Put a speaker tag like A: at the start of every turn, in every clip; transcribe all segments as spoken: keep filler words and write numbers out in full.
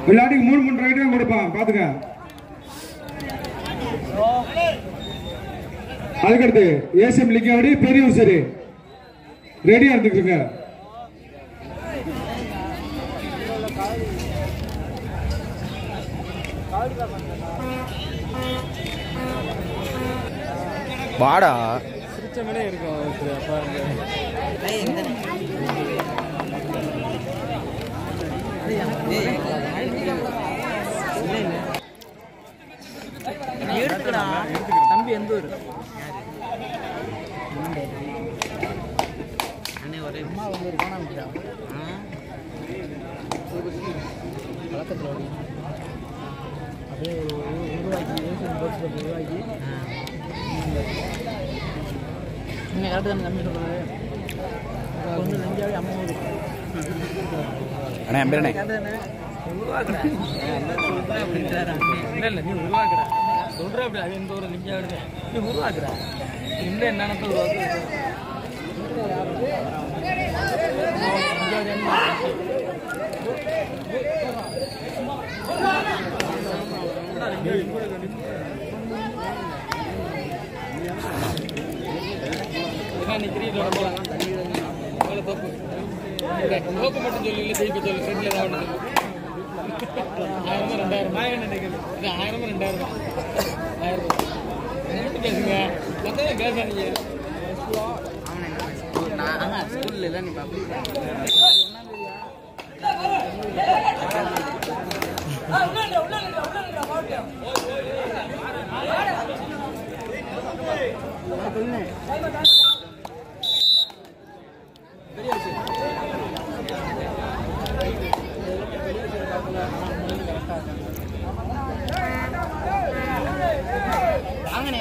A: விளையாட்டுக்கு மூணு மூணு ரைட் தான் கொடுப்பான் பாத்துக்க. அதுக்கடுத்து ஏசிஎம் லிங்காவடி பெரியவர் சரி ரெடியா இருந்துக்குங்க.
B: வாடா
C: சிரிச்ச மேலே இருக்கும். தம்பி எந்த ஊர்? அம்மா வந்து ஒரு கோணம் வழக்கத்தில் அப்படியே உருவாக்கி ஏசியன் போர்ட்ஸில் உருவாக்கி நீங்கள் கரெக்டு தானே தம்பி சொல்கிறது. வந்து நெஞ்சாவே அம்மா ஊர்
B: அண்ணா என் பேர்
C: உருவாக்குறேன் இல்லை இல்லை நீ உருவாக்குறா சொல்கிற அப்படி அது எந்த ஒரு நெஞ்சாவிடுது நீ உருவாக்குறா இந்த என்னென்ன உருவாக்கு நோக்கு மட்டும் சொல்லி இல்லை ஜெயிக்க சொல்லு ஃப்ரெண்ட்ல ஏதாவது ஆயிரமா ரெண்டாயிரம் ஆயிரம் நினைக்கிறது இது ஆயிரமா ரெண்டாயிரம் ஆயிரம் ரூபாய் பேசுங்க மொத்தம் பேசாதீங்க. ஸ்கூல்ல எல்லாம் நீ வாங்கனே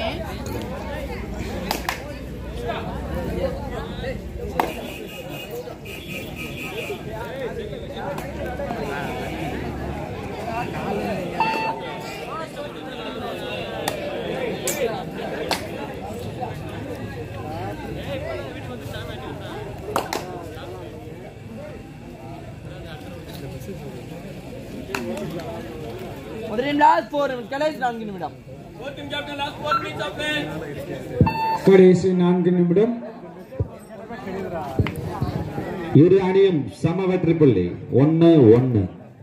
C: கடைசி நான்கு நிமிடம்
A: கடைசி நான்கு நிமிடம் இரு அணியும் சம வெற்றி புள்ளி ஒன்னு ஒன்னு.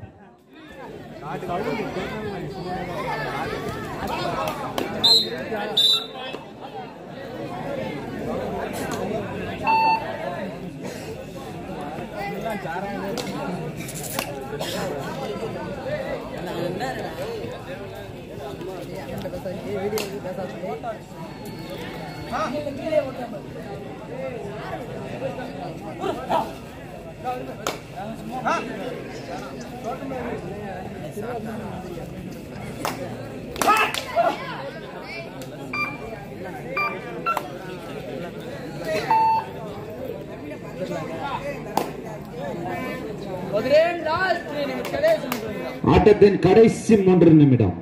A: ஆட்டத்தின் கடைசி மூன்று நிமிடம்.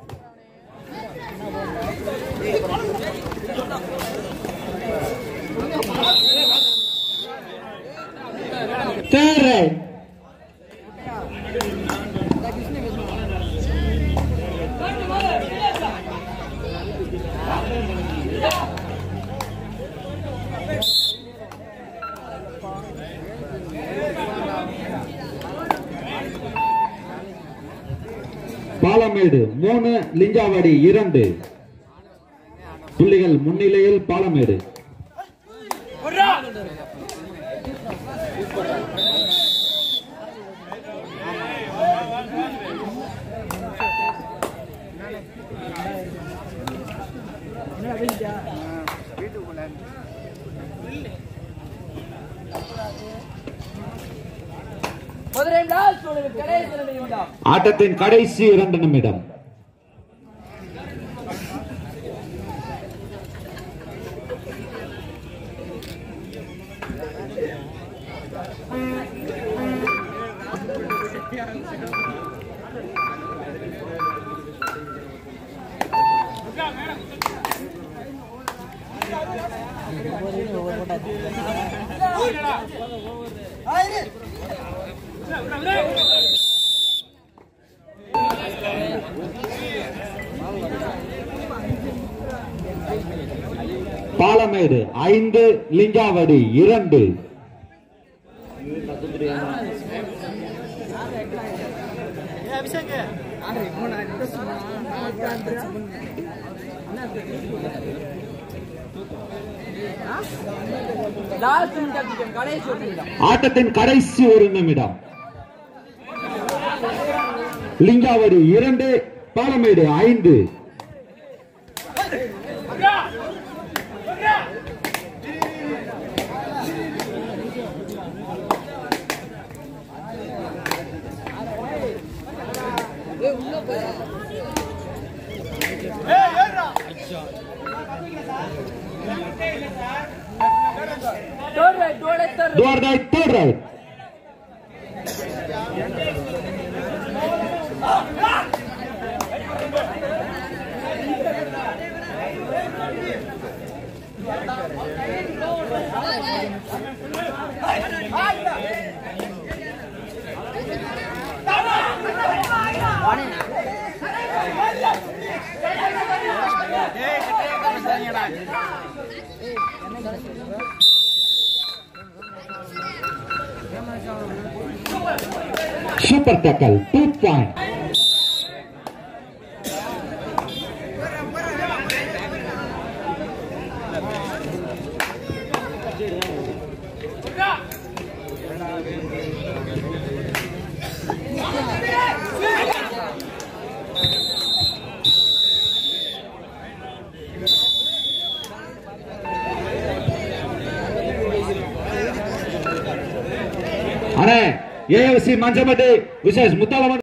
A: பாலமேடு மூணு லிங்காவடி இரண்டு புள்ளிகள் முன்னிலையில் பாலமேடு. ஆட்டத்தின் கடைசி இரண்டு நிமிடம்.
D: பாலமேடு ஐந்து லிங்காவடி இரண்டு. ஆட்டத்தின் கடைசி ஒரு நிமிடம். லிங்காவடி இரண்டு பாலமேடு ஐந்து. Door right, third right. Super tackle, two point. अरे ये उसी मंचमटे विशेष मुतालमा